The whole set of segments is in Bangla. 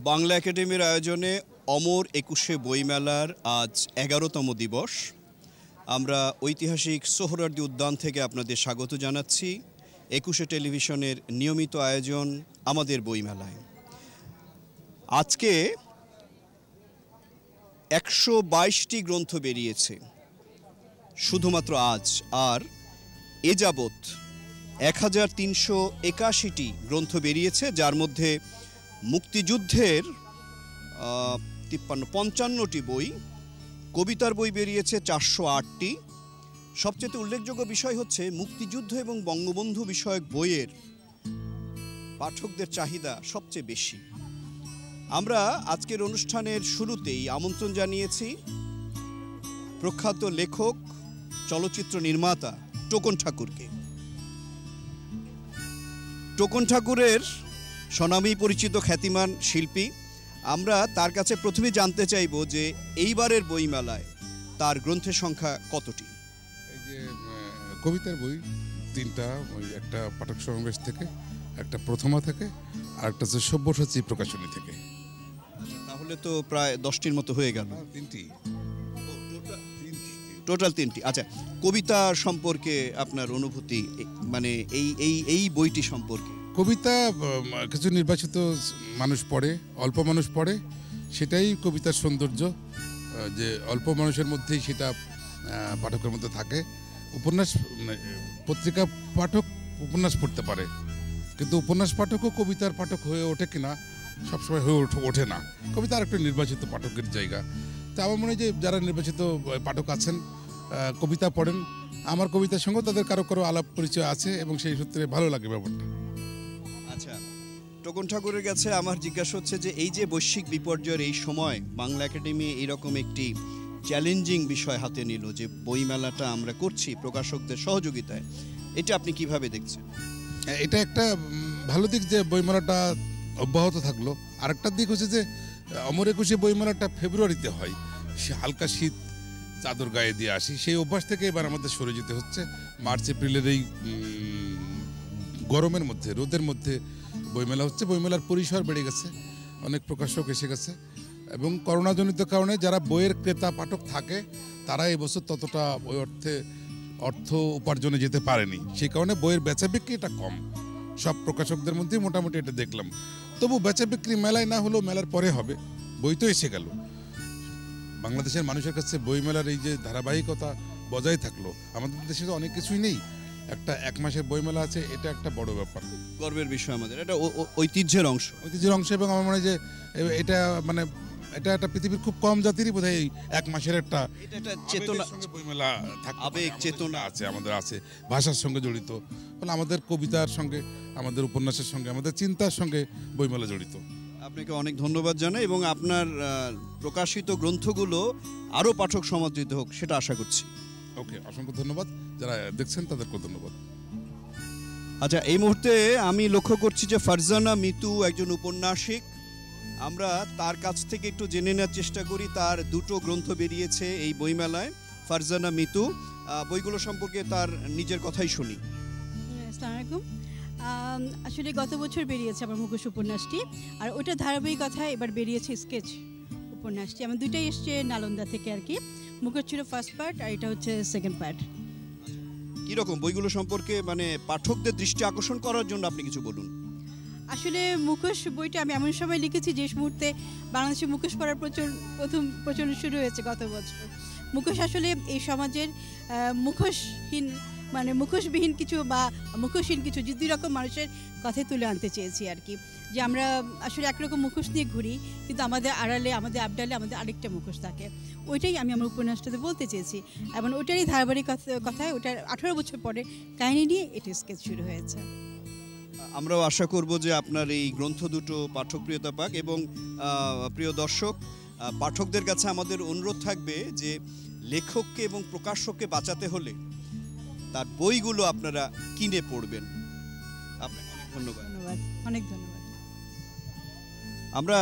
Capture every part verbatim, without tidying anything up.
বাংলা একাডেমির আয়োজনে অমর একুশে বইমেলার আজ এগারোতম দিবস। আমরা ঐতিহাসিক সোহরাওয়ার্দী উদ্যান থেকে আপনাদের স্বাগত জানাচ্ছি একুশে টেলিভিশনের নিয়মিত আয়োজন আমাদের বইমেলায়। আজকে একশো বাইশটি গ্রন্থ বেরিয়েছে শুধুমাত্র আজ, আর এ যাবৎ এক হাজার তিনশো একাশিটি গ্রন্থ বেরিয়েছে, যার মধ্যে মুক্তিযুদ্ধের তিপ্পান্ন পঞ্চান্নটি বই, কবিতার বই বেরিয়েছে চারশো আটটি। সবচেয়ে উল্লেখযোগ্য বিষয় হচ্ছে মুক্তিযুদ্ধ এবং বঙ্গবন্ধু বিষয়ক বইয়ের পাঠকদের চাহিদা সবচেয়ে বেশি। আমরা আজকের অনুষ্ঠানের শুরুতেই আমন্ত্রণ জানিয়েছি প্রখ্যাত লেখক, চলচ্চিত্র নির্মাতা টোকন ঠাকুরকে। টোকন ঠাকুরের স্বনামেই পরিচিত খ্যাতিমান শিল্পী। আমরা তার কাছে প্রথমে জানতে চাইব যে এইবারের বইমেলায় তার গ্রন্থের সংখ্যা কতটি? এই যে কবিতার বই তিনটা, ওই একটা পাঠক সমাবেশ থেকে, একটা প্রথমা থেকে, আর একটা হচ্ছে সব্যসাচী প্রকাশনী থেকে। তাহলে তো প্রায় দশটির মতো হয়ে গেল। তিনটি, টোটাল তিনটি। আচ্ছা, কবিতা সম্পর্কে আপনার অনুভূতি, মানে এই এই এই বইটি সম্পর্কে? কবিতা কিছু নির্বাচিত মানুষ পড়ে, অল্প মানুষ পড়ে, সেটাই কবিতার সৌন্দর্য, যে অল্প মানুষের মধ্যেই সেটা পাঠকের মধ্যে থাকে। উপন্যাস পত্রিকা পাঠক উপন্যাস পড়তে পারে, কিন্তু উপন্যাস পাঠকও কবিতার পাঠক হয়ে ওঠে কিনা সবসময় হয়ে ওঠে না। কবিতা আর একটা নির্বাচিত পাঠকের জায়গা। তা আমার মনে হয় যে যারা নির্বাচিত পাঠক আছেন, কবিতা পড়েন, আমার কবিতার সঙ্গেও তাদের কারো কারো আলাপ পরিচয় আছে এবং সেই সূত্রে ভালো লাগে ব্যাপারটা। আচ্ছা, টোকন ঠাকুরের কাছে আমার জিজ্ঞাসা হচ্ছে যে এই যে বৈশ্বিক বিপর্যয়ের এই সময় বাংলা একাডেমি এইরকম একটি চ্যালেঞ্জিং বিষয় হাতে নিল, যে বইমেলাটা আমরা করছি প্রকাশকদের সহযোগিতায়, এটা আপনি কিভাবে দেখছেন? এটা একটা ভালো দিক যে বইমেলাটা অব্যাহত থাকলো। আরেকটা দিক হচ্ছে যে অমর একুশে বইমেলাটা ফেব্রুয়ারিতে হয়, সে হালকা শীত চাদর গায়ে দিয়ে আসি, সেই অভ্যাস থেকে এবার আমাদের সরে যেতে হচ্ছে। মার্চ এপ্রিলের এই গরমের মধ্যে, রোদের মধ্যে বইমেলা হচ্ছে। বইমেলার পরিসর বেড়ে গেছে, অনেক প্রকাশক এসে গেছে, এবং করোনাজনিত কারণে যারা বইয়ের ক্রেতা পাঠক থাকে তারা এবছর ততটা ওই অর্থে অর্থ উপার্জনে যেতে পারেনি। সেই কারণে বইয়ের বেচা বিক্রি এটা কম, সব প্রকাশকদের মধ্যেই মোটামুটি এটা দেখলাম। তবু বেচা বিক্রি মেলায় না হলেও মেলার পরে হবে, বই তো এসে গেল। বাংলাদেশের মানুষের কাছে বইমেলার এই যে ধারাবাহিকতা বজায় থাকলো। আমাদের দেশে তো অনেক কিছুই নেই, একটা এক মাসের বইমেলা আছে, এটা একটা বড় ব্যাপার, গর্বের বিষয় আমাদের, এটা ঐতিহ্যের অংশ ঐতিহ্যের অংশ এবং আমার মনে হয় যে এটা মানে এটা একটা পৃথিবীর খুব কম জাতিরই বোধহয় এই এক মাসের একটা চেতনা বইমেলা থাকে, আবেগ চেতনা আছে, আমাদের আছে, ভাষার সঙ্গে জড়িত, ফলে আমাদের কবিতার সঙ্গে, আমাদের উপন্যাসের সঙ্গে, আমাদের চিন্তার সঙ্গে বইমেলা জড়িত। আপনাকে অনেক ধন্যবাদ জানাই, এবং আপনার প্রকাশিত গ্রন্থগুলো আরও পাঠক সমাদৃত হোক সেটা আশা করছি। ওকে, অসংখ্য ধন্যবাদ। যারা দেখছেন তাদেরকেও ধন্যবাদ। আচ্ছা, এই মুহূর্তে আমি লক্ষ্য করছি যে ফারজানা মিতু একজন উপন্যাসিক। আমরা তার কাছ থেকে একটু জেনে নেওয়ার চেষ্টা করি। তার দুটো গ্রন্থ বেরিয়েছে এই বইমেলায়। ফারজানা মিতু, বইগুলো সম্পর্কে তার নিজের কথাই শুনি। আসসালামু আলাইকুম। আসলে গত বছর বেরিয়েছে আমার মুখোশ উপন্যাসটি, আর ওটা ধারাবাহিকতা এবার বেরিয়েছে স্কেচ উপন্যাসটি। আমার দুইটাই এসছে নালন্দা থেকে আর কি। মুখোশ ছিল ফার্স্ট পার্ট, আর এটা হচ্ছে সেকেন্ড পার্ট। কীরকম বইগুলো সম্পর্কে, মানে পাঠকদের দৃষ্টি আকর্ষণ করার জন্য আপনি কিছু বলুন। আসলে মুখোশ বইটা আমি এমন সময় লিখেছি যে মুহূর্তে বাংলাদেশে মুখোশ পরার প্রচলন প্রথম প্রচলন শুরু হয়েছে গত বছর। মুখোশ আসলে এই সমাজের মুখোশহীন, মানে মুখোশবিহীন কিছু বা মুখোশহীন কিছু দুই রকম মানুষের কথাই তুলে আনতে চেয়েছি আর কি। যে আমরা আসলে একরকম মুখোশ নিয়ে ঘুরি, কিন্তু আমাদের আড়ালে, আমাদের আবডালে আমাদের আরেকটা মুখোশ থাকে। ওইটাই আমি আমার উপন্যাসটাতে বলতে চেয়েছি, এবং ওটারই ধারাবাহিক কথায় ওটার আঠারো বছর পরে কাহিনী নিয়ে এটি স্কেচ শুরু হয়েছে। আমরাও আশা করব যে আপনার এই গ্রন্থ দুটো পাঠকপ্রিয়তা পাক, এবং প্রিয় দর্শক, পাঠকদের কাছে আমাদের অনুরোধ থাকবে যে লেখককে এবং প্রকাশককে বাঁচাতে হলে তার বইগুলো আপনারা কিনে পড়বেন। আপনাকে অনেক ধন্যবাদ। ধন্যবাদ, অনেক ধন্যবাদ। আমরা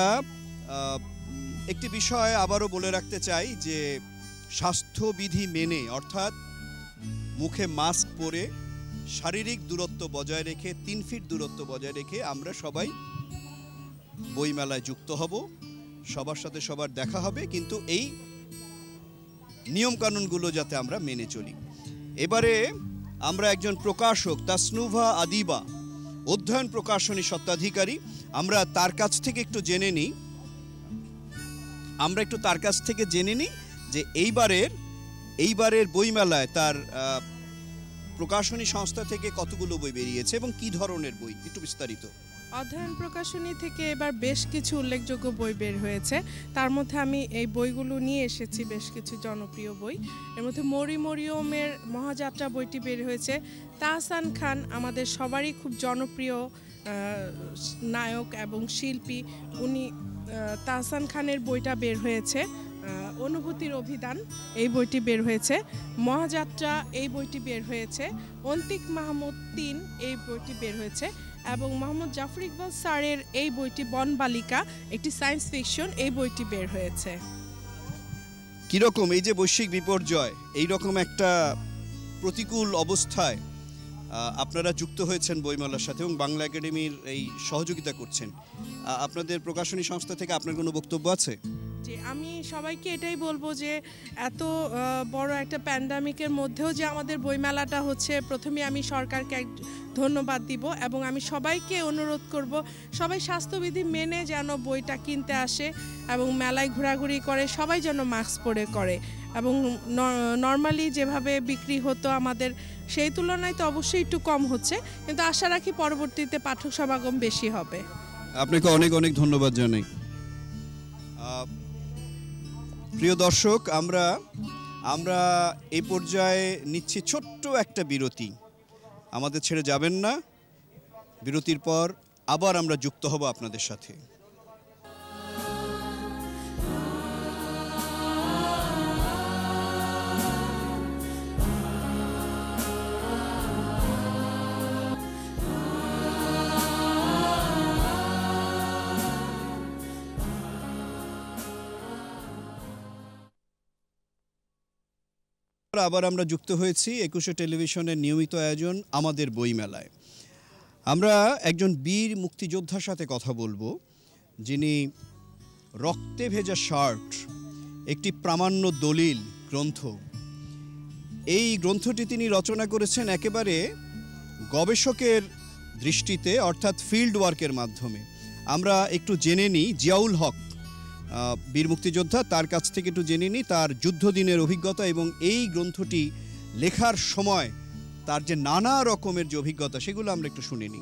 একটি বিষয় আবারও বলে রাখতে চাই যে স্বাস্থ্যবিধি মেনে, অর্থাৎ মুখে মাস্ক পরে, শারীরিক দূরত্ব বজায় রেখে, তিন ফিট দূরত্ব বজায় রেখে আমরা সবাই বইমেলায় যুক্ত হব, সবার সাথে সবার দেখা হবে, কিন্তু এই নিয়মকানুনগুলো যাতে আমরা মেনে চলি। এবারে আমরা একজন প্রকাশক তাসনুভা আদিবা, অধ্যয়ন প্রকাশনী স্বত্বাধিকারী, আমরা তার কাছ থেকে একটু জেনে নিই আমরা একটু তার কাছ থেকে জেনে নিই যে এইবারের এইবারের বইমেলায় তার প্রকাশনী সংস্থা থেকে কতগুলো বই বেরিয়েছে এবং কি ধরনের বই, একটু বিস্তারিত। অধ্যয়ন প্রকাশনী থেকে এবার বেশ কিছু উল্লেখযোগ্য বই বের হয়েছে, তার মধ্যে আমি এই বইগুলো নিয়ে এসেছি, বেশ কিছু জনপ্রিয় বই। এর মধ্যে মরি মরিয়মের মহাযাত্রা বইটি বের হয়েছে। তাহসান খান আমাদের সবারই খুব জনপ্রিয় নায়ক এবং শিল্পী, উনি তাহসান খানের বইটা বের হয়েছে। অনুভূতির অভিধান এই বইটি বের হয়েছে। মহাযাত্রা এই বইটি বের হয়েছে। অন্তিক মাহমুদ তিন এই বইটি বের হয়েছে এবং মোহাম্মদ জাফর ইকবাল স্যারের এই বইটি বনবালিকা, একটি সায়েন্স ফিকশন, এই বইটি বের হয়েছে। কিরকম এই যে বৈশ্বিক বিপর্যয়, এই রকম একটা প্রতিকূল অবস্থায় আপনারা যুক্ত হয়েছেন বইমেলার সাথে এবং বাংলা একাডেমির এই সহযোগিতা করছেন, আপনাদের প্রকাশনী সংস্থা থেকে আপনার কোনো বক্তব্য আছে? জি, আমি সবাইকে এটাই বলবো যে এত বড় একটা প্যান্ডামিকের মধ্যেও যে আমাদের বইমেলাটা হচ্ছে, প্রথমে আমি সরকারকে ধন্যবাদ দিব এবং আমি সবাইকে অনুরোধ করব সবাই স্বাস্থ্যবিধি মেনে যেন বইটা কিনতে আসে এবং মেলায় ঘোরাঘুরি করে, সবাই যেন মাস্ক পরে করে এবং নর্মালি যেভাবে বিক্রি হতো আমাদের সেই তুলনায় তো অবশ্যই একটু কম হচ্ছে, কিন্তু আশা রাখি পরবর্তীতে পাঠক সমাগম বেশি হবে। আপনাকে অনেক অনেক ধন্যবাদ জানাই। প্রিয় দর্শক, আমরা আমরা এই পর্যায়ে নিচ্ছি ছোট্ট একটা বিরতি, আমাদের ছেড়ে যাবেন না। বিরতির পর আবার আমরা যুক্ত হব আপনাদের সাথে। আবার আমরা যুক্ত হয়েছি একুশে টেলিভিশনের নিয়মিত আয়োজন আমাদের বইমেলায়। আমরা একজন বীর মুক্তিযোদ্ধার সাথে কথা বলবো, যিনি রক্তে ভেজা শার্ট, একটি প্রামাণ্য দলিল গ্রন্থ, এই গ্রন্থটি তিনি রচনা করেছেন একেবারে গবেষকের দৃষ্টিতে, অর্থাৎ ফিল্ড ওয়ার্কের মাধ্যমে। আমরা একটু জেনে নিই জিয়াউল হক, বীর মুক্তিযোদ্ধা, তার কাছ থেকে একটু জেনে নিই তার যুদ্ধদিনের অভিজ্ঞতা এবং এই গ্রন্থটি লেখার সময় তার যে নানা রকমের যে অভিজ্ঞতা, সেগুলো আমরা একটু শুনে নিই।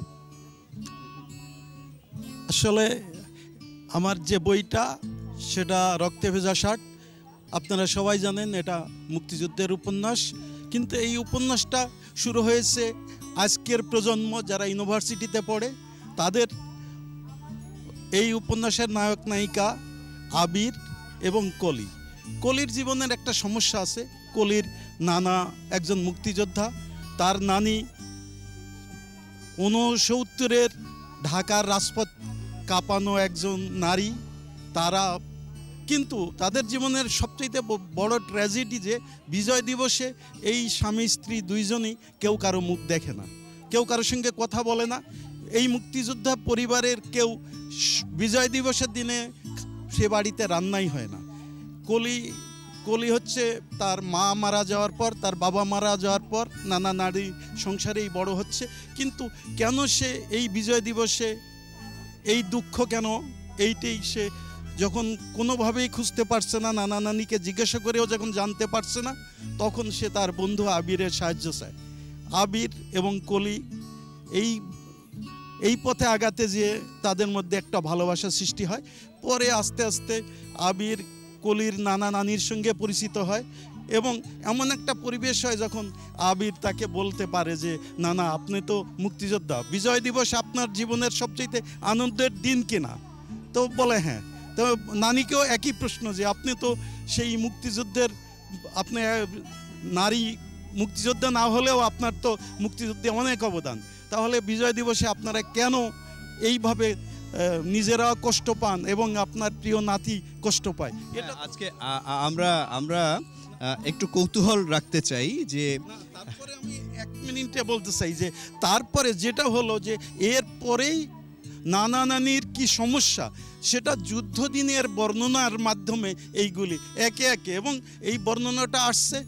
আসলে আমার যে বইটা সেটা রক্তে ভেজা শার্ট, আপনারা সবাই জানেন এটা মুক্তিযুদ্ধের উপন্যাস, কিন্তু এই উপন্যাসটা শুরু হয়েছে আজকের প্রজন্ম যারা ইউনিভার্সিটিতে পড়ে তাদের। এই উপন্যাসের নায়ক নায়িকা আবির এবং কলি। কলির জীবনের একটা সমস্যা আছে। কলির নানা একজন মুক্তিযোদ্ধা, তার নানি ঊনসত্তরের ঢাকার রাজপথ কাঁপানো একজন নারী। তারা কিন্তু তাদের জীবনের সবচেয়ে বড় ট্র্যাজেডি যে বিজয় দিবসে এই স্বামী স্ত্রী দুইজনই কেউ কারো মুখ দেখে না, কেউ কারোর সঙ্গে কথা বলে না। এই মুক্তিযোদ্ধা পরিবারের কেউ বিজয় দিবসের দিনে সে বাড়িতে রান্নাই হয় না। কলি কলি হচ্ছে তার মা মারা যাওয়ার পর, তার বাবা মারা যাওয়ার পর নানা নারী সংসারেই বড় হচ্ছে, কিন্তু কেন সে এই বিজয় দিবসে এই দুঃখ কেন, এইটাই সে যখন কোনোভাবেই খুঁজতে পারছে না, নানা নানিকে জিজ্ঞাসা করেও যখন জানতে পারছে না, তখন সে তার বন্ধু আবিরের সাহায্য চায়। আবির এবং কলি এই এই পথে আগাতে যেয়ে তাদের মধ্যে একটা ভালোবাসা সৃষ্টি হয়। পরে আস্তে আস্তে আবির কলির নানা নানির সঙ্গে পরিচিত হয় এবং এমন একটা পরিবেশ হয় যখন আবির তাকে বলতে পারে যে নানা, আপনি তো মুক্তিযোদ্ধা, বিজয় দিবস আপনার জীবনের সবচেয়ে আনন্দের দিন কিনা? তো বলে হ্যাঁ। তো নানিকেও একই প্রশ্ন যে আপনি তো সেই মুক্তিযুদ্ধের, আপনি নারী মুক্তিযোদ্ধা না হলেও আপনার তো মুক্তিযুদ্ধে অনেক অবদান, তাহলে বিজয় দিবসে আপনারা কেন এইভাবে নিজেরা কষ্ট পান এবং আপনার প্রিয় নাতি কষ্ট পায়? এটা আজকে আমরা আমরা একটু কৌতূহল রাখতে চাই যে তারপরে আমি এক মিনিটে বলতে চাই যে তারপরে যেটা হলো যে এর পরেই নানা নানির কি সমস্যা সেটা যুদ্ধ দিনের বর্ণনার মাধ্যমে এইগুলি একে একে, এবং এই বর্ণনাটা আসছে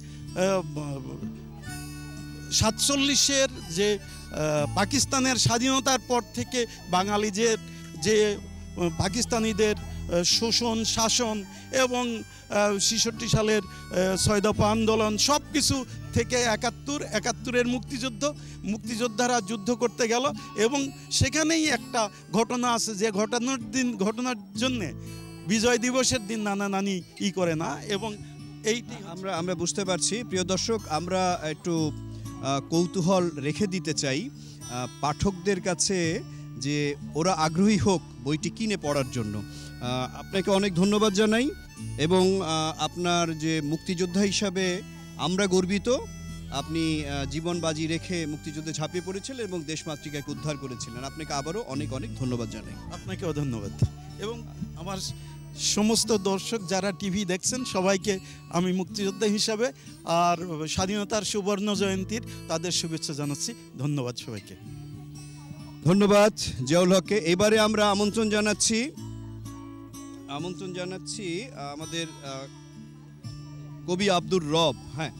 সাতচল্লিশের যে পাকিস্তানের স্বাধীনতার পর থেকে বাঙালিদের যে পাকিস্তানিদের শোষণ শাসন এবং ছেষট্টি সালের ছয় দফা আন্দোলন সব কিছু থেকে একাত্তর একাত্তরের মুক্তিযুদ্ধ মুক্তিযোদ্ধারা যুদ্ধ করতে গেল, এবং সেখানেই একটা ঘটনা আছে যে ঘটনার দিন ঘটনার জন্যে বিজয় দিবসের দিন নানা নানি ই করে না, এবং এইটি আমরা আমরা বুঝতে পারছি। প্রিয় দর্শক, আমরা একটু কৌতূহল রেখে দিতে চাই পাঠকদের কাছে যে ওরা আগ্রহী হোক বইটি কিনে পড়ার জন্য। আপনাকে অনেক ধন্যবাদ জানাই, এবং আপনার যে মুক্তিযোদ্ধা হিসাবে আমরা গর্বিত। আপনি জীবন বাজি রেখে মুক্তিযুদ্ধে ঝাঁপিয়ে পড়েছিলেন এবং দেশমাতৃকাকে উদ্ধার করেছিলেন। আপনাকে আবারও অনেক অনেক ধন্যবাদ জানাই। আপনাকেও ধন্যবাদ, এবং আমার সমস্ত দর্শক যারা টিভি দেখছেন সবাইকে আমি মুক্তিযোদ্ধা হিসাবে আর স্বাধীনতার সুবর্ণ জয়ন্তীর তাদের শুভেচ্ছা জানাচ্ছি। ধন্যবাদ সবাইকে। ধন্যবাদ জিয়াউল হককে। এবারে আমরা আমন্ত্রণ জানাচ্ছি আমন্ত্রণ জানাচ্ছি আমাদের কবি আব্দুর রব। হ্যাঁ,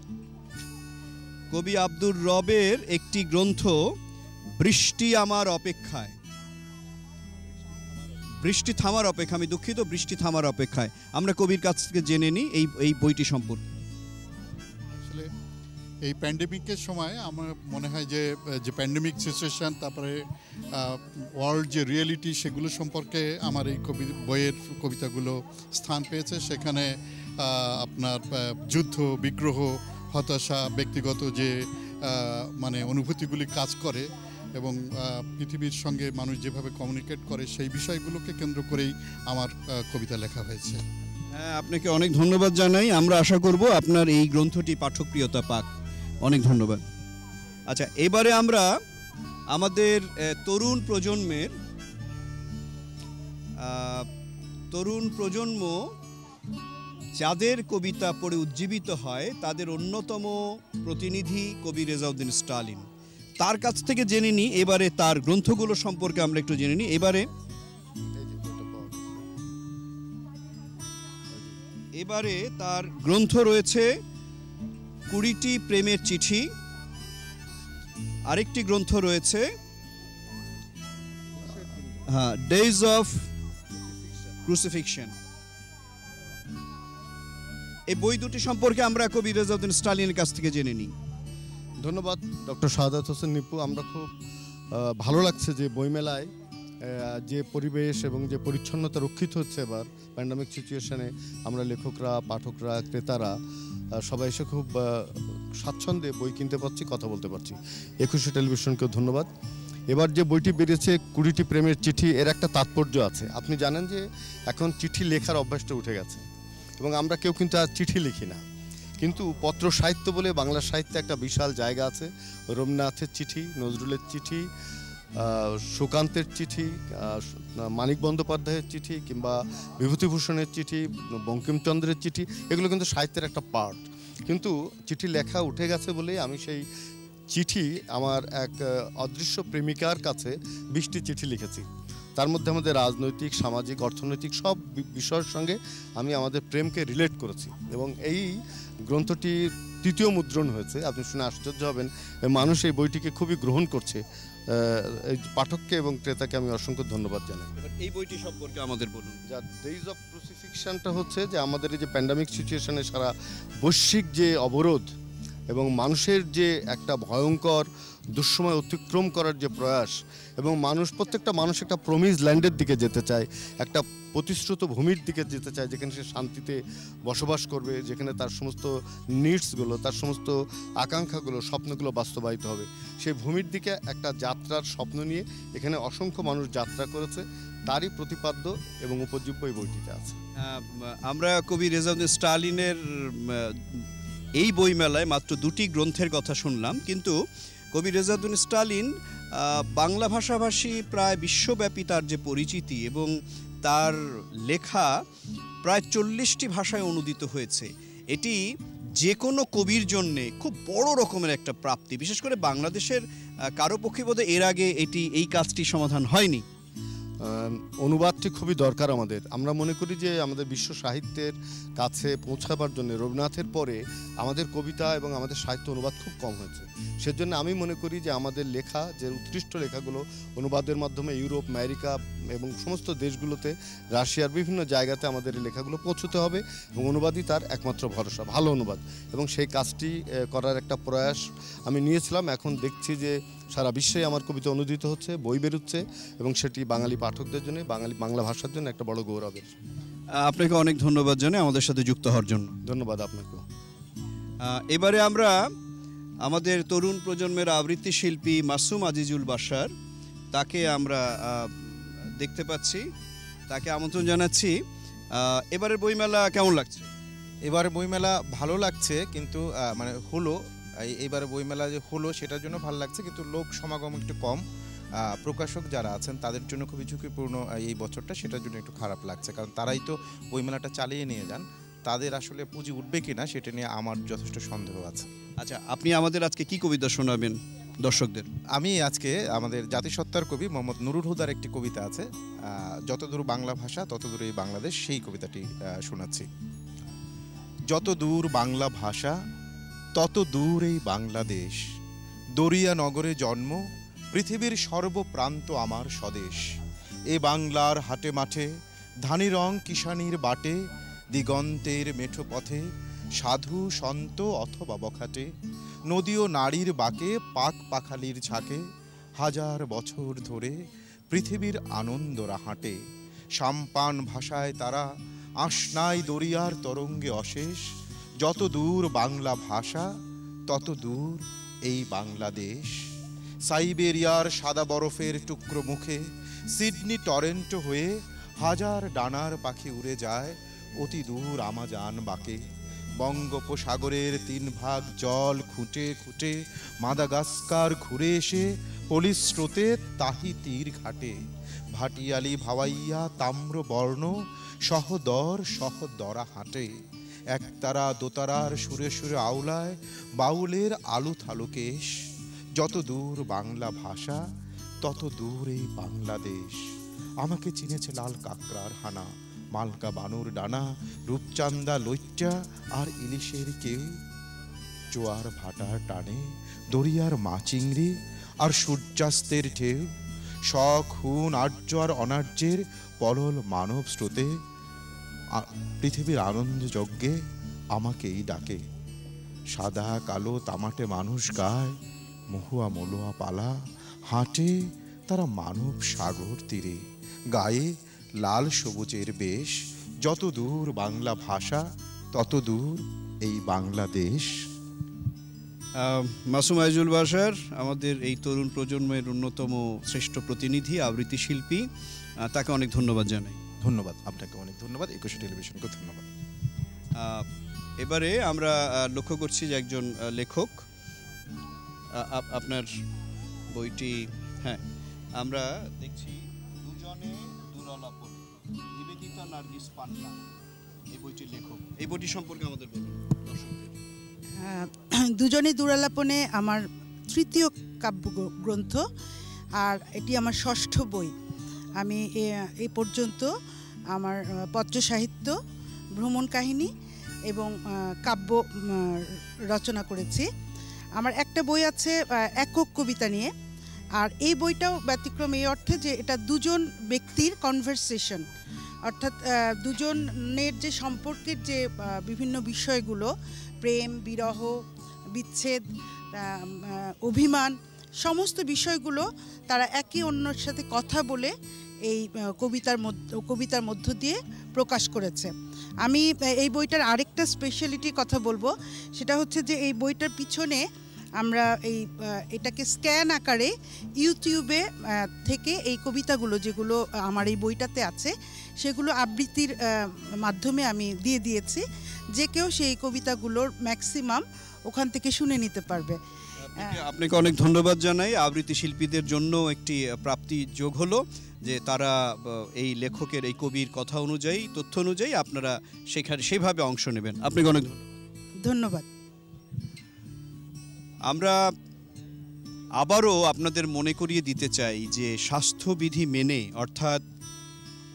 কবি আব্দুর রবের একটি গ্রন্থ বৃষ্টি আমার অপেক্ষায়, বৃষ্টি থামার অপেক্ষা আমি দুঃখিত বৃষ্টি থামার অপেক্ষায়। আমরা কবির কাছ থেকে জেনে নিই এই এই বইটি সম্পর্কে। আসলে এই প্যান্ডেমিকের সময় আমার মনে হয় যে যে প্যান্ডেমিক সিচুয়েশান, তারপরে ওয়ার্ল্ড যে রিয়েলিটি, সেগুলো সম্পর্কে আমার এই কবি বইয়ের কবিতাগুলো স্থান পেয়েছে। সেখানে আপনার যুদ্ধ, বিগ্রহ, হতাশা, ব্যক্তিগত যে মানে অনুভূতিগুলি কাজ করে এবং পৃথিবীর সঙ্গে মানুষ যেভাবে কমিউনিকেট করে সেই বিষয়গুলোকে কেন্দ্র করেই আমার কবিতা লেখা হয়েছে। হ্যাঁ, আপনাকে অনেক ধন্যবাদ জানাই। আমরা আশা করব আপনার এই গ্রন্থটি পাঠকপ্রিয়তা পাক। অনেক ধন্যবাদ। আচ্ছা, এবারে আমরা আমাদের তরুণ প্রজন্মের তরুণ প্রজন্ম যাদের কবিতা পড়ে উজ্জীবিত হয় তাদের অন্যতম প্রতিনিধি কবি রেজাউদ্দিন স্টালিন। তার কাছ থেকে জেনে নিই এবারে তার গ্রন্থগুলো সম্পর্কে আমরা একটু জেনে নিই। এবারে এবারে তার গ্রন্থ রয়েছে কুড়িটি প্রেমের চিঠি, আরেকটি গ্রন্থ রয়েছে হ্যাঁ ডেজ অফ ক্রুসিফিকশন। এই বই দুটি সম্পর্কে আমরা কবি রেজাউদ্দিন স্টালিনের কাছ থেকে জেনে নিই। ধন্যবাদ ডক্টর শাহাদাত হোসেন নিপু। আমরা খুব ভালো লাগছে যে বইমেলায় যে পরিবেশ এবং যে পরিচ্ছন্নতা রক্ষিত হচ্ছে এবার প্যান্ডেমিক সিচুয়েশনে, আমরা লেখকরা, পাঠকরা, ক্রেতারা সবাই এসে খুব স্বাচ্ছন্দ্যে বই কিনতে পারছি, কথা বলতে পারছি। একুশে টেলিভিশনকেও ধন্যবাদ। এবার যে বইটি বেরিয়েছে কুড়িটি প্রেমের চিঠি, এর একটা তাৎপর্য আছে। আপনি জানেন যে এখন চিঠি লেখার অভ্যাসটা উঠে গেছে এবং আমরা কেউ কিন্তু আর চিঠি লিখি না, কিন্তু পত্র সাহিত্য বলে বাংলা সাহিত্যে একটা বিশাল জায়গা আছে। রবীন্দ্রনাথের চিঠি, নজরুলের চিঠি, সুকান্তের চিঠি, মানিক বন্দ্যোপাধ্যায়ের চিঠি কিংবা বিভূতিভূষণের চিঠি, বঙ্কিমচন্দ্রের চিঠি, এগুলো কিন্তু সাহিত্যের একটা পার্ট। কিন্তু চিঠি লেখা উঠে গেছে বলেই আমি সেই চিঠি আমার এক অদৃশ্য প্রেমিকার কাছে বিশটি চিঠি লিখেছি। তার মধ্যে আমাদের রাজনৈতিক, সামাজিক, অর্থনৈতিক সব বিষয়ের সঙ্গে আমি আমাদের প্রেমকে রিলেট করেছি এবং এই গ্রন্থটি তৃতীয় মুদ্রণ হয়েছে। আপনি শুনে আশ্চর্য হবেন, মানুষ এই বইটিকে খুবই গ্রহণ করছে। এই পাঠককে এবং ক্রেতাকে আমি অসংখ্য ধন্যবাদ জানাই। এই বইটি সম্পর্কে আমাদের বলুন। যা ডেজ অফ ক্রুসিফিকশনটা হচ্ছে যে আমাদের এই যে প্যান্ডেমিক সিচুয়েশনে সারা বৈশ্বিক যে অবরোধ এবং মানুষের যে একটা ভয়ঙ্কর দুঃসময় অতিক্রম করার যে প্রয়াস, এবং মানুষ প্রত্যেকটা মানুষ একটা প্রমিস ল্যান্ডের দিকে যেতে চায়, একটা প্রতিশ্রুত ভূমির দিকে যেতে চায় যেখানে সে শান্তিতে বসবাস করবে, যেখানে তার সমস্ত নিডসগুলো, তার সমস্ত আকাঙ্ক্ষাগুলো, স্বপ্নগুলো বাস্তবায়িত হবে। সেই ভূমির দিকে একটা যাত্রার স্বপ্ন নিয়ে এখানে অসংখ্য মানুষ যাত্রা করেছে, তারই প্রতিপাদ্য এবং উপজীব্য এই বইটিতে আছে। আমরা কবি রেজাউদ্দিন স্টালিনের এই বইমেলায় মাত্র দুটি গ্রন্থের কথা শুনলাম, কিন্তু কবি রেজাউদ্দিন স্টালিন বাংলা ভাষাভাষী প্রায় বিশ্বব্যাপী তার যে পরিচিতি এবং তার লেখা প্রায় চল্লিশটি ভাষায় অনুদিত হয়েছে। এটি যে কোনো কবির জন্যে খুব বড় রকমের একটা প্রাপ্তি। বিশেষ করে বাংলাদেশের কারো পক্ষে বোধহয় এর আগে এটি এই কাজটি সমাধান হয়নি। অনুবাদটি খুবই দরকার আমাদের। আমরা মনে করি যে আমাদের বিশ্ব সাহিত্যের কাছে পৌঁছাবার জন্য রবীন্দ্রনাথের পরে আমাদের কবিতা এবং আমাদের সাহিত্য অনুবাদ খুব কম হয়েছে। সেজন্য আমি মনে করি যে আমাদের লেখা, যে উৎকৃষ্ট লেখাগুলো অনুবাদের মাধ্যমে ইউরোপ, আমেরিকা এবং সমস্ত দেশগুলোতে, রাশিয়ার বিভিন্ন জায়গাতে আমাদের এই লেখাগুলো পৌঁছতে হবে এবং অনুবাদই তার একমাত্র ভরসা, ভালো অনুবাদ। এবং সেই কাজটি করার একটা প্রয়াস আমি নিয়েছিলাম। এখন দেখছি যে সারা বিশ্বে আমার কবিতা অনুদিত হচ্ছে, বই বেরোচ্ছে এবং সেটি বাঙালি পাঠকদের জন্য, বাঙালি বাংলা ভাষার জন্য একটা বড় গৌরবের। আপনাকে অনেক ধন্যবাদ জানাই আমাদের সাথে যুক্ত হওয়ার জন্য। ধন্যবাদ আপনাকেও। এবারে আমরা আমাদের তরুণ প্রজন্মের আবৃত্তি শিল্পী মাসুম আজিজুল বাশার, তাকে আমরা দেখতে পাচ্ছি, তাকে আমন্ত্রণ জানাচ্ছি। এবারের বইমেলা কেমন লাগছে? এবারে বইমেলা ভালো লাগছে, কিন্তু মানে হলো এইবারে বইমেলা যে হলো সেটার জন্য ভালো লাগছে, কিন্তু লোক সমাগম একটু কম। প্রকাশক যারা আছেন তাদের জন্য খুবই ঝুঁকিপূর্ণ এই বছরটা, সেটার জন্য একটু খারাপ লাগছে, কারণ তারাই তো বইমেলাটা চালিয়ে নিয়ে যান। তাদের আসলে পুঁজি উঠবে কিনা সেটা নিয়ে আমার যথেষ্ট সন্দেহ আছে। আচ্ছা, আপনি আমাদের আজকে কি কবিতা শোনাবেন দর্শকদের? আমি আজকে আমাদের জাতিসত্তার কবি মোহাম্মদ নুরুল হুদার একটি কবিতা আছে, যতদূর বাংলা ভাষা ততদূর এই বাংলাদেশ, সেই কবিতাটি শোনাচ্ছি। যত দূর বাংলা ভাষা তত দূর এই বাংলাদেশ, দরিয়া নগরে জন্ম, পৃথিবীর সর্বপ্রান্ত আমার স্বদেশ। এ বাংলার হাটে মাঠে, ধানি রং কিষানির বাটে, দিগন্তের মেঠো পথে, সাধু সন্ত অথবা বখাটে, নদী ও নারীর বাকে, পাক পাখালির ঝাঁকে, হাজার বছর ধরে পৃথিবীর আনন্দরা হাঁটে। সাম্পান ভাষায় তারা আশনাই দরিয়ার তরঙ্গে অশেষ, যত দূর বাংলা ভাষা তত দূর এই বাংলাদেশ। সাইবেরিয়ার সাদা বরফের টুকরো মুখে, সিডনি টরেন্টো হয়ে হাজার ডানার পাখি উড়ে যায় অতি দূর আমাজান বাকে। বঙ্গোপসাগরের তিন ভাগ জল খুঁটে খুঁটে মাদাগাস্কার ঘুরে এসে পলিস্রোতে তাহি তীর ঘাটে। ভাটিয়ালি ভাওয়াইয়া তাম্র বর্ণ সহদর সহদরা হাঁটে। একতারা দোতারার সুরে সুরে আওলায় বাউলের আলু থালু কেশ। যত দূর বাংলা ভাষা তত দূর এই বাংলাদেশ। আমাকে চিনেছে লাল কাকড়ার হানা, মালকা বানুর ডানা, রূপচান্দা লইট্টা আর ইলিশের কেউ। জোয়ার ভাটার টানে দরিয়ার মা চিংড়ি আর সূর্যাস্তের ঢেউ। শখ হুন আর্য আর অনার্যের পলল মানব স্রোতে, পৃথিবীর আনন্দ যজ্ঞে আমাকেই ডাকে। সাদা কালো তামাটে মানুষ গায়, মহুয়া মলুয়া পালা হাঁটে তারা মানব সাগর তীরে। গায়ে লাল সবুজের বেশ, যত দূর বাংলা ভাষা তত দূর এই বাংলাদেশ। মাসুম আজিজুল বাশার আমাদের এই তরুণ প্রজন্মের অন্যতম শ্রেষ্ঠ প্রতিনিধি, আবৃত্তি শিল্পী, তাকে অনেক ধন্যবাদ জানাই। ধন্যবাদ আপনাকে, অনেক ধন্যবাদ। একুশে টেলিভিশনকে ধন্যবাদ। এবারে আমরা লক্ষ্য করছি যে একজন লেখক, আপনার বইটি, হ্যাঁ আমরা দেখছি দুজনে দুরালাপনে, নিবেদিতা নার্গিস পান্না এই বইটির লেখক। এই বইটি সম্পর্কে আমাদের বলুন দর্শকদের। দুজনে দুরালাপনে আমার তৃতীয় কাব্য গ্রন্থ, আর এটি আমার ষষ্ঠ বই। আমি এ পর্যন্ত আমার পত্র সাহিত্য, ভ্রমণ কাহিনী এবং কাব্য রচনা করেছি। আমার একটা বই আছে একক কবিতা নিয়ে, আর এই বইটাও ব্যতিক্রম এই অর্থে যে এটা দুজন ব্যক্তির কনভারসেশন, অর্থাৎ দুজনের যে সম্পর্কের যে বিভিন্ন বিষয়গুলো, প্রেম, বিরহ, বিচ্ছেদ, অভিমান, সমস্ত বিষয়গুলো তারা একে অন্যের সাথে কথা বলে এই কবিতার মধ্য কবিতার মধ্য দিয়ে প্রকাশ করেছে। আমি এই বইটার আরেকটা স্পেশালিটির কথা বলবো, সেটা হচ্ছে যে এই বইটার পিছনে আমরা এই এটাকে স্ক্যান আকারে ইউটিউবে থেকে এই কবিতাগুলো যেগুলো আমার এই বইটাতে আছে সেগুলো আবৃত্তির মাধ্যমে আমি দিয়ে দিয়েছি, যে কেউ সেই কবিতাগুলোর ম্যাক্সিমাম ওখান থেকে শুনে নিতে পারবে। আপনাকে অনেক ধন্যবাদ জানাই। আবৃত্তি শিল্পীদের জন্য একটি প্রাপ্তি যোগ হলো যে তারা এই লেখকের, এই কবির কথা অনুযায়ী, তথ্য অনুযায়ী আপনারা সেখানে সেইভাবে অংশ নেবেন। আপনাকে অনেক ধন্যবাদ। আমরা আবারও আপনাদের মনে করিয়ে দিতে চাই যে স্বাস্থ্যবিধি মেনে, অর্থাৎ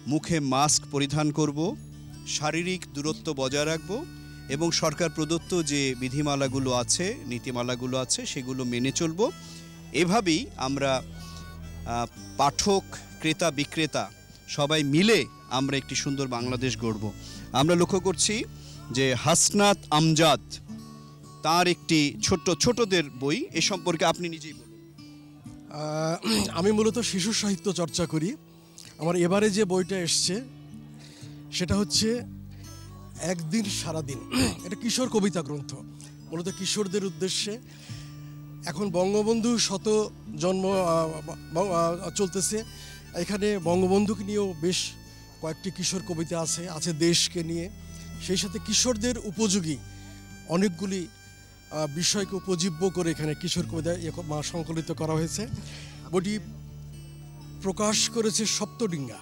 মুখে মাস্ক পরিধান করব, শারীরিক দূরত্ব বজায় রাখব এবং সরকার প্রদত্ত যে বিধিমালাগুলো আছে, নীতিমালাগুলো আছে, সেগুলো মেনে চলব। এভাবেই আমরা পাঠক, ক্রেতা, বিক্রেতা সবাই মিলে আমরা একটি সুন্দর বাংলাদেশ গড়ব। আমরা লক্ষ্য করছি যে হাসনাত আমজাদ তার একটি ছোট্ট ছোটদের বই, এ সম্পর্কে আপনি নিজেই বলুন। আমি মূলত শিশু সাহিত্য চর্চা করি। আমার এবারে যে বইটা এসছে সেটা হচ্ছে একদিন সারাদিন। এটা কিশোর কবিতা গ্রন্থ, মূলত কিশোরদের উদ্দেশ্যে। এখন বঙ্গবন্ধু শত জন্ম চলতেছে, এখানে বঙ্গবন্ধুকে নিয়েও বেশ কয়েকটি কিশোর কবিতা আছে আছে দেশকে নিয়ে। সেই সাথে কিশোরদের উপযোগী অনেকগুলি বিষয়কে উপজীব্য করে এখানে কিশোর কবিতা সংকলিত করা হয়েছে। বইটি প্রকাশ করেছে সপ্তডিঙ্গা।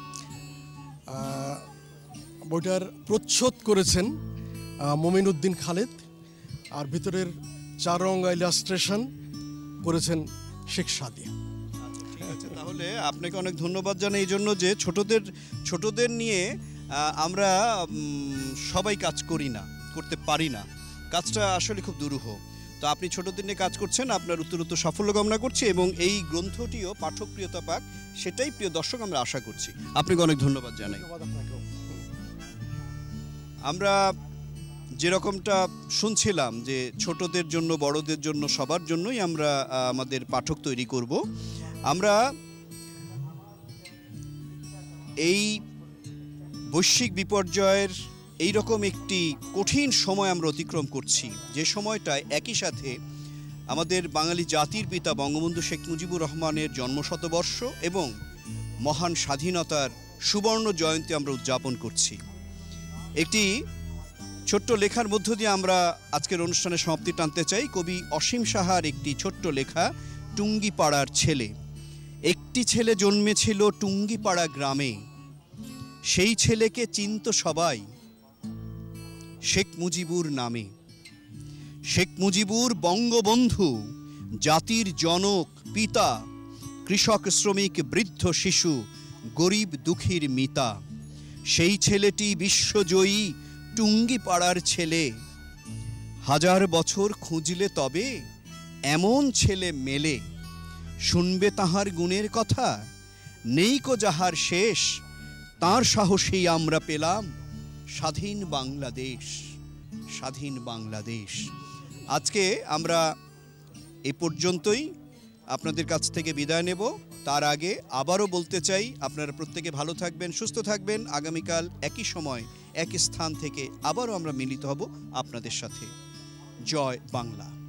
বইটার প্রচ্ছদ করেছেন মমিন উদ্দিন খালেদ, আর ভিতরের চার রঙা ইলাস্ট্রেশন করেছেন শেখ সাদিয়া। তাহলে আপনাকে অনেক ধন্যবাদ জানাই এই জন্য যে ছোটদের ছোটদের নিয়ে আমরা সবাই কাজ করি না, করতে পারি না, কাজটা আসলে খুব দুরূহ। তো আপনি ছোটদের নিয়ে কাজ করছেন, আপনার উত্তরোত্তর সাফল্য কামনা করছি এবং এই গ্রন্থটিও পাঠকপ্রিয়তা পাক, সেটাই প্রিয় দর্শক আমরা আশা করছি। আপনাকে অনেক ধন্যবাদ জানাই। আমরা যেরকমটা শুনছিলাম যে ছোটদের জন্য, বড়দের জন্য, সবার জন্যই আমরা আমাদের পাঠক তৈরি করব। আমরা এই বৈশ্বিক বিপর্যয়ের এই রকম একটি কঠিন সময় আমরা অতিক্রম করছি, যে সময়টায় একই সাথে আমাদের বাঙালি জাতির পিতা বঙ্গবন্ধু শেখ মুজিবুর রহমানের জন্মশতবর্ষ এবং মহান স্বাধীনতার সুবর্ণ জয়ন্তী আমরা উদযাপন করছি। একটি ছোট্ট লেখার মধ্য দিয়ে আমরা আজকের অনুষ্ঠানের সমাপ্তি টানতে চাই। কবি অসীম সাহার একটি ছোট্ট লেখা, টুঙ্গিপাড়ার ছেলে। একটি ছেলে জন্মেছিল টুঙ্গিপাড়া গ্রামে, সেই ছেলেকে চিনত সবাই শেখ মুজিবুর নামে। শেখ মুজিবুর বঙ্গবন্ধু, জাতির জনক, পিতা, কৃষক, শ্রমিক, বৃদ্ধ, শিশু, গরিব দুঃখীর মিতা। সেই ছেলেটি বিশ্বজয়ী টুঙ্গিপাড়ার ছেলে। হাজার বছর খুঁজলে তবে এমন ছেলে মেলে। শুনবে তাহার গুণের কথা, নেই কো যাহার শেষ। তার সাহসেই আমরা পেলাম স্বাধীন বাংলাদেশ, স্বাধীন বাংলাদেশ। আজকে আমরা এ পর্যন্তই আপনাদের কাছ থেকে বিদায় নেব। তার আগে আবারও বলতে চাই, আপনারা প্রত্যেকে ভালো থাকবেন, সুস্থ থাকবেন। আগামীকাল একই সময় একই স্থান থেকে আবারও আমরা মিলিত হব আপনাদের সাথে। জয় বাংলা।